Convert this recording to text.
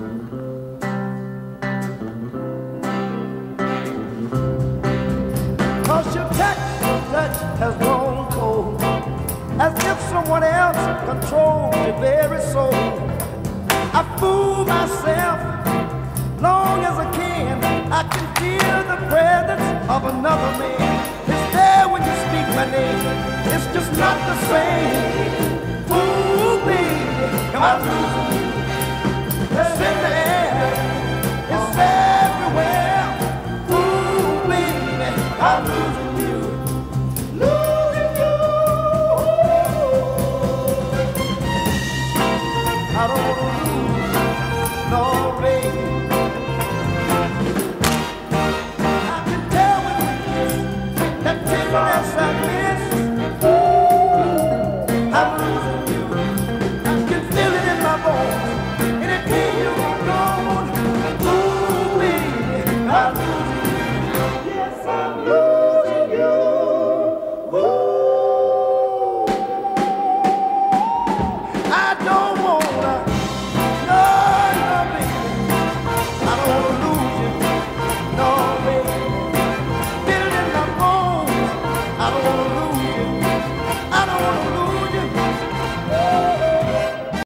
'Cause your touch has grown cold, as if someone else controls your very soul. I fool myself long as I can. I can feel the presence of another man. It's there when you speak my name. It's just not the same.